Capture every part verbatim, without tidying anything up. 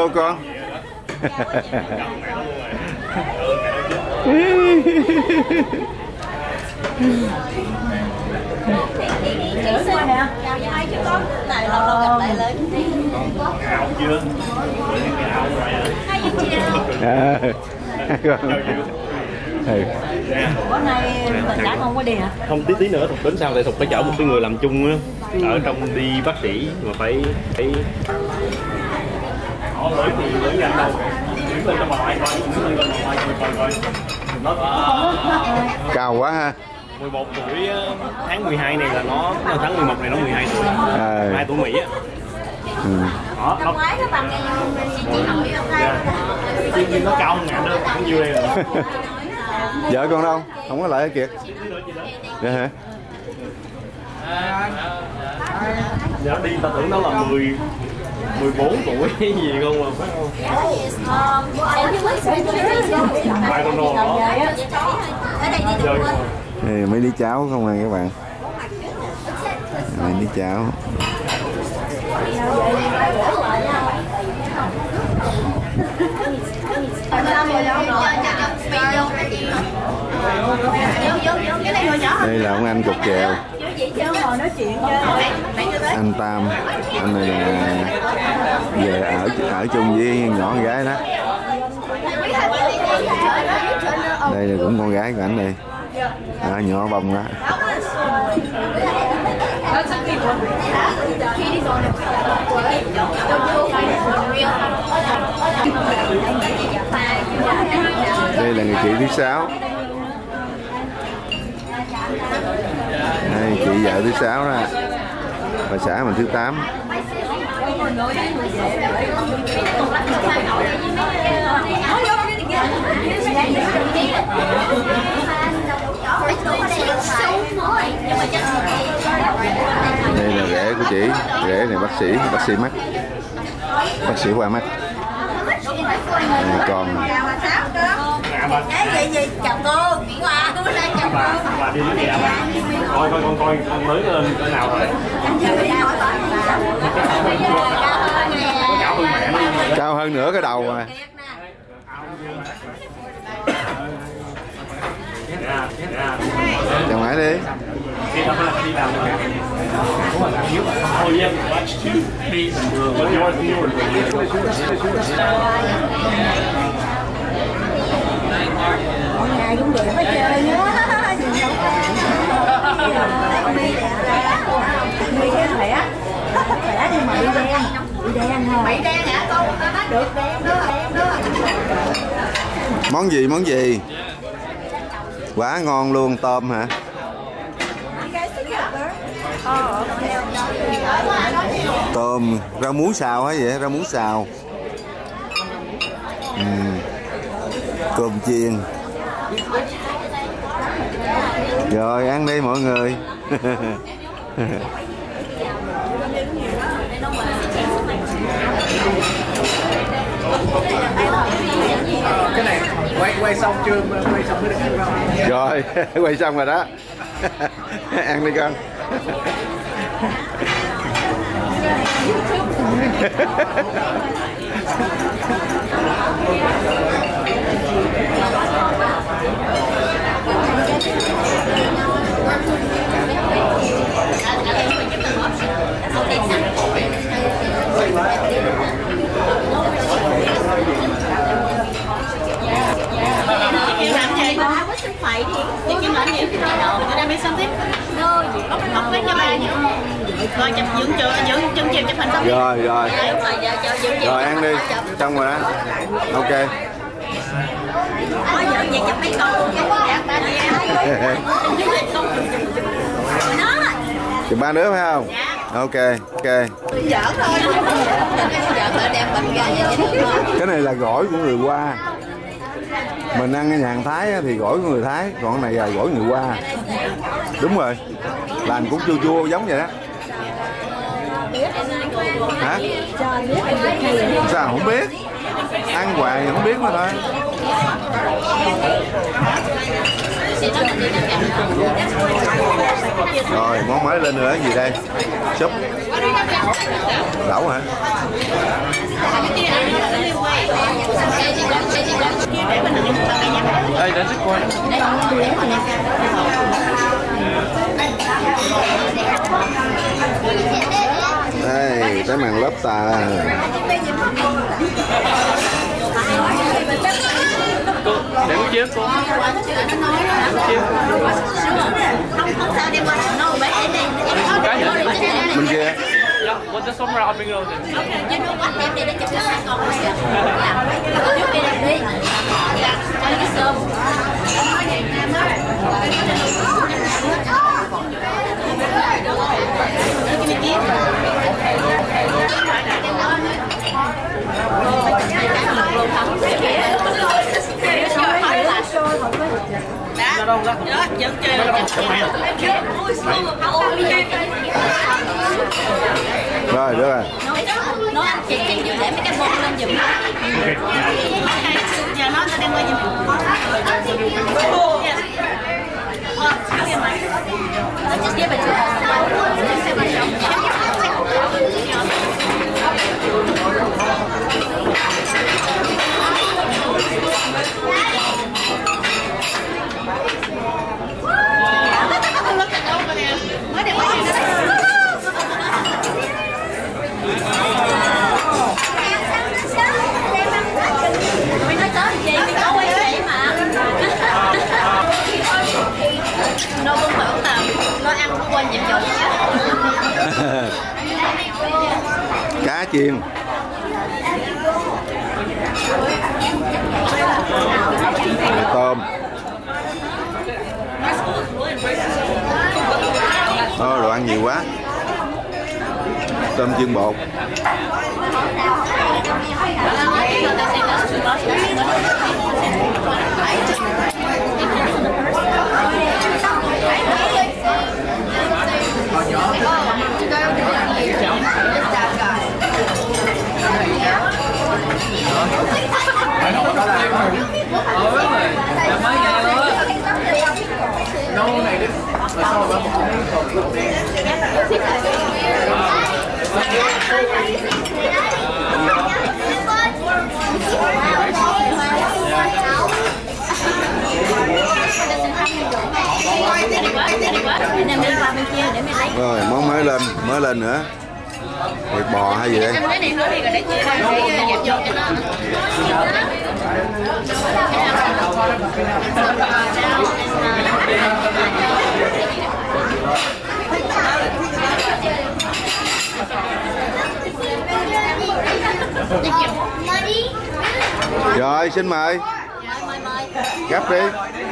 Vô con. Này lâu lâu gặp lại lớn. Ảo chưa? Bữa nay mình đã không có đi hả? Không, tí tí nữa Thục đến sau, tại Thục phải chở một cái người làm chung á, ở trong đi bác sĩ mà phải phải họ lưỡi thì lưỡi nhanh đâu, lưỡi lên trong ngoài coi, lưỡi lên trong ngoài coi coi coi. Cao quá ha. mười một tuổi tháng mười hai này là nó, tháng mười một này nó mười hai tuổi, à. hai tuổi Mỹ á. Ừ. Đó, nó Ngoái các bạn chị hỏi không thay. nhưng nó cao hơn ngàn đó, cũng nhiêu đây rồi. Vợ con đâu? Không có lại Kiệt. Dạ hả? Dạ đi ta tưởng nó là mười mười bốn tuổi hay gì không mà phải không? I don't know. Đây mấy đứa cháu không à các bạn. Mấy đứa cháu. Đây là ông anh cục kèo. Anh Tam, anh này là về ở ở chung với nhỏ con gái đó. Đây là cũng con gái của anh đây. À, nhỏ bông đó. Đây là người chị thứ sáu. Đây chị vợ thứ sáu đó. Bà xã mình thứ tám. Đây là rể của chị, rể này bác sĩ, bác sĩ mắt, bác sĩ qua mắt. Đây con. Cái gì gì chào cô, Nguyễn Hoa, chào cô. Bà đi với bà. Coi coi con coi con mới lên cỡ nào rồi. Cao hơn nữa cái đầu mà. Chào mãi đi. Mỗi ngày cũng được phải chơi nữa. Đi cái khỏe, khỏe nhưng mà đi đen, đi đen thôi. Bị đen hả cô? Được đen đó, đen đó. Món gì món gì? Quá ngon luôn, tôm hả? Tôm, rau muống xào hả vậy? Rau muống xào. Ừ. Tôm chiên. Rồi ăn đi mọi người. Cái này quay quay xong chưa? Quay xong mới được ăn không? Rồi, quay xong rồi đó. Ăn đi con. Rồi chụp dưỡng trường, dưỡng chân chiều chụp hình xong. Rồi rồi. Rồi ăn đi. Xong rồi đó. Ok. Có dưỡng vậy chụp mấy con. Chụp ba đứa phải không? Ok, ok. Giỡn thôi. Giỡn thôi đem bệnh ra vậy. Cái này là gỏi của người Hoa. Mình ăn cái nhà hàng Thái thì gỏi của người Thái, còn cái này là gỏi người Hoa. Đúng rồi. Làm cũng chua chua giống vậy đó. Hả? Sao không biết? Ăn hoài thì không biết mà thôi. Rồi món mới lên nữa gì đây? Súp lẩu hả? Đây đã sức quan. Đây cái màn lốp tà. Cô để một chiếc cô. Bên kia. Dạ, một chiếc sống ra ở bên rồi. Đó, vẫn chơi Rồi, được rồi. nó anh chị trên dưới để mấy cái bông lên giùm giờ nó ta đem qua giùm nó chỉ kia bà chưa nó cũng bảo tao nó ăn không quên nhiệm vụ Cá chiên. Tôm. Ô, đồ ăn nhiều quá. Tôm chiên bột. Rồi món mới lên, mới lên nữa. Thịt bò hay gì đây? Rồi xin mời. Gấp đi.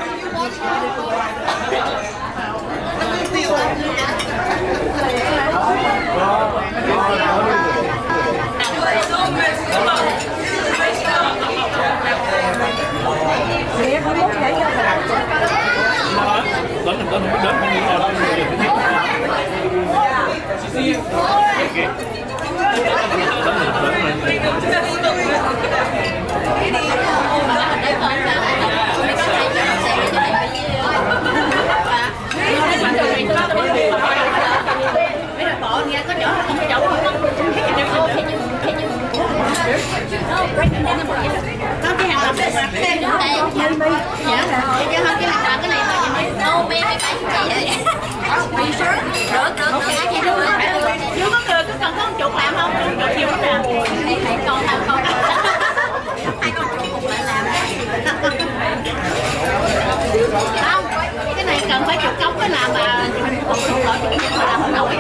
cái này cần phải chụp cống mới làm mà không nổi chụp mà làm không nổi.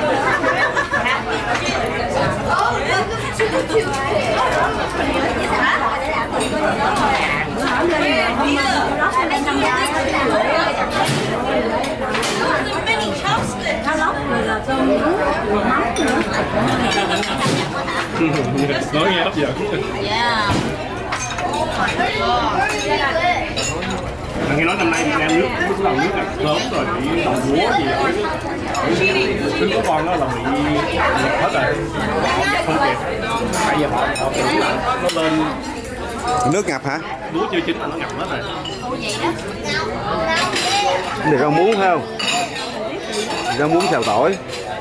Nói nghe hấp dẫn. Yeah. Nghe nói năm nay Việt Nam nước nước đầu nước là sớm rồi bị đầu lúa gì trứng của con đó là bị hết rồi, không kịp. Bây giờ họ họ nó lên Nước ngập hả? Lúa chưa chín mà nó ngập hết rồi. Để rau muống phải không? Rau muống xào tỏi.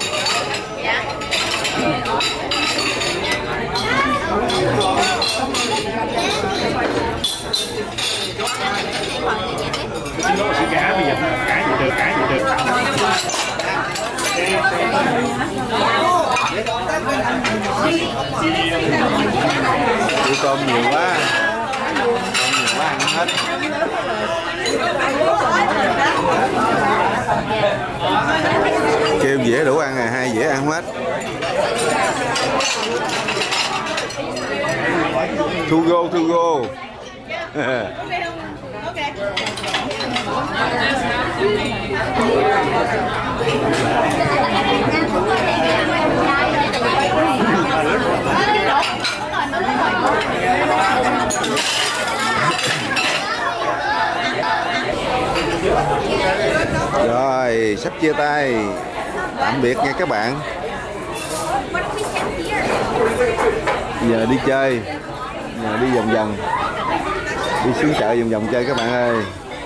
Cái đó là sữa cá bây giờ cá gì được cá gì được. Chịu tôm nhiều quá, tôm nhiều quá ăn hết. Kêu dễ đủ ăn rồi, hai dễ ăn hết. Thu go, thu go. Rồi, sắp chia tay. Tạm biệt nha các bạn. Giờ đi chơi. Giờ đi vòng vòng. Đi xuống chợ vòng vòng chơi các bạn ơi.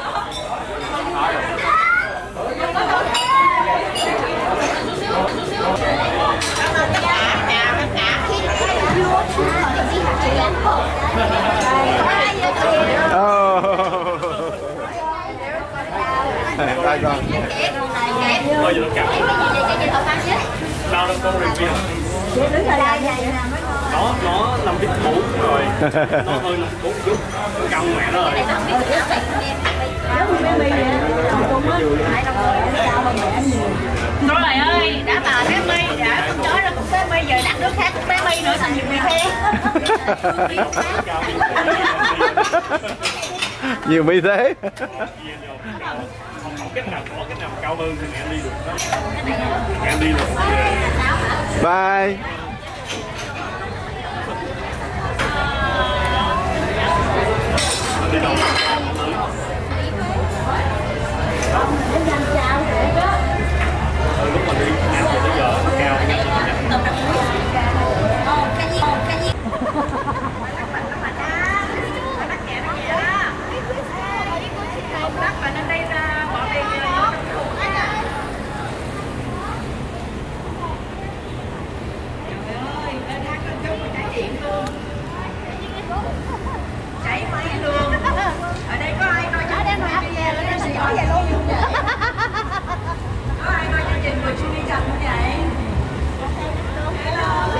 Bye con. Bây giờ nó cặp. Đâu đâu con review. Nó nó làm biết cũ rồi. Nó hơi làm cũ chút. Căng mẹ nó rồi. Trời ơi, đã bà bé My, đã con chó ra cũng bé My, giờ đặt đứa khác cũng bé My nữa thành nhiều người khen. Nhiều mi thế. Không có cái nào có cái nào cao hơn thì mẹ đi được đó. Mẹ đi được. Bye. Đi đâu? Lúc mà đi nhặt từ tới giờ cao nhặt Chảy máy luôn. Ở đây có ai coi chó đem ra về nó sẽ giỏi vậy luôn. Có ai coi chương trình người chuyên đi chồng như vậy? Hello.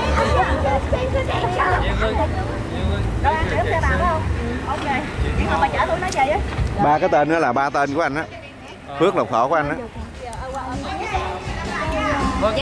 Đâu ăn điểm cho bà phải không? Ok. Chị không bà chở tôi nói gì á? Ba cái tên đó là ba tên của anh á. Phước Lộc Thọ của anh á.